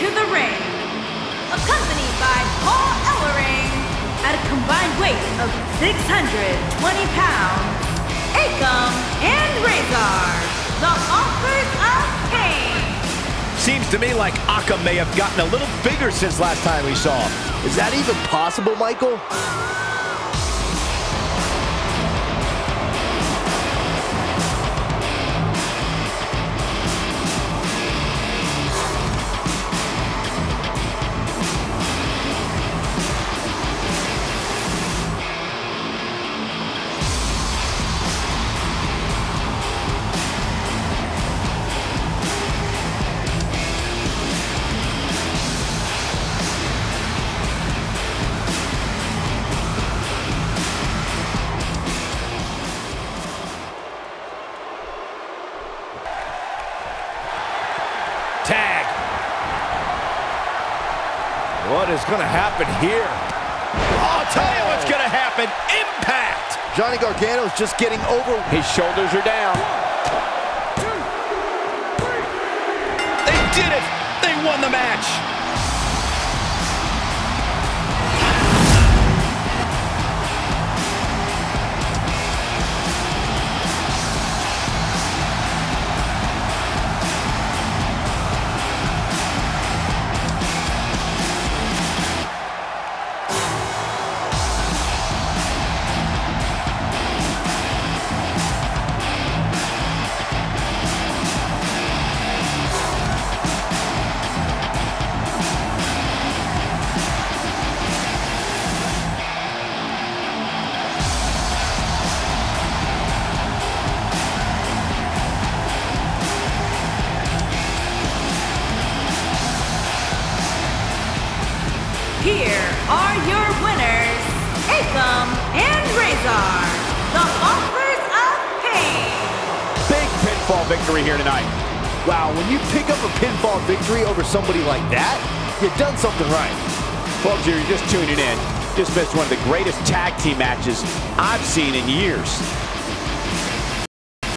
into the ring, accompanied by Paul Ellering, at a combined weight of 620 pounds, Akam and Razor, the Authors of Pain. Seems to me like Akam may have gotten a little bigger since last time we saw him. Is that even possible, Michael? Tag. What is going to happen here? I'll tell you what's going to happen. Impact. Johnny Gargano's just getting over. His shoulders are down. 1, 2, 3. They did it. They won the match. Here are your winners, Akam and Razor, the Authors of Pain. Big pinfall victory here tonight. Wow, when you pick up a pinfall victory over somebody like that, you've done something right. Folks, you're just tuning in. Just missed one of the greatest tag team matches I've seen in years.